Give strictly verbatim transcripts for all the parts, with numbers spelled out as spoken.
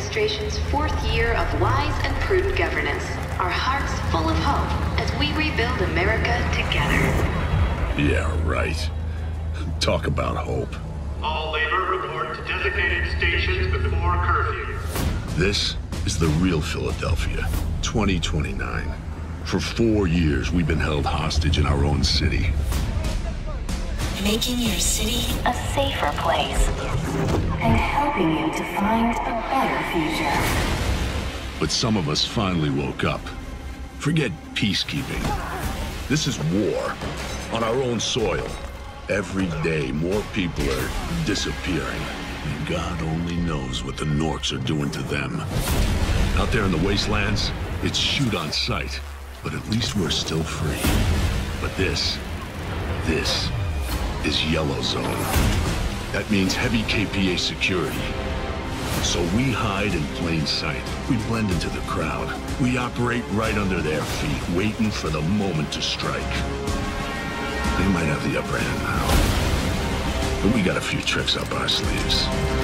administration's fourth year of wise and prudent governance. Our hearts full of hope as we rebuild America together. Yeah, right. Talk about hope. All labor report to designated stations before curfew. This is the real Philadelphia, twenty twenty-nine. For four years, we've been held hostage in our own city. Making your city a safer place and helping you to find a better future. But some of us finally woke up. Forget peacekeeping. This is war on our own soil. Every day, more people are disappearing. And God only knows what the Norks are doing to them. Out there in the wastelands, it's shoot on sight. But at least we're still free. But this, this is Yellow Zone. That means heavy K P A security. So we hide in plain sight. We blend into the crowd. We operate right under their feet, waiting for the moment to strike. They might have the upper hand now. But we got a few tricks up our sleeves.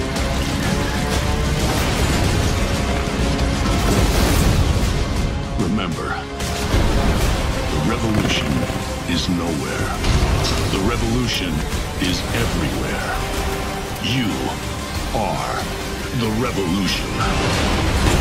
Remember, the revolution is nowhere. The revolution is everywhere. You are the revolution.